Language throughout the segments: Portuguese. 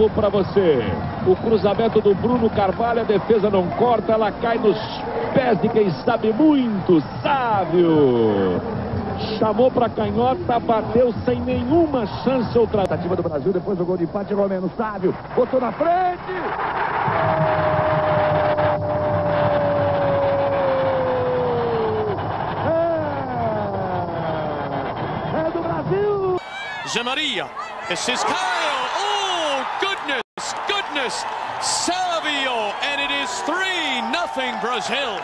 novo para você. O cruzamento do Bruno Carvalho, a defesa não corta, ela cai nos pés de quem sabe muito, Sávio. Chamou para canhota, bateu sem nenhuma chance. Outra tentativa do Brasil, depois do gol de empate, Romeno. Sávio botou na frente. É do Brasil. Zé Maria, this is Kyle. Oh, goodness. Sávio, and it is 3-0 Brazil.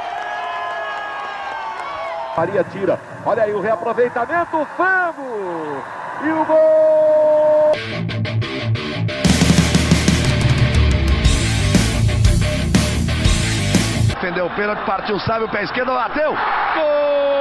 Maria tira, olha aí o reaproveitamento, vamos! E o gol! Defendeu o pênalti, partiu, Sávio, pé esquerdo, bateu! Gol!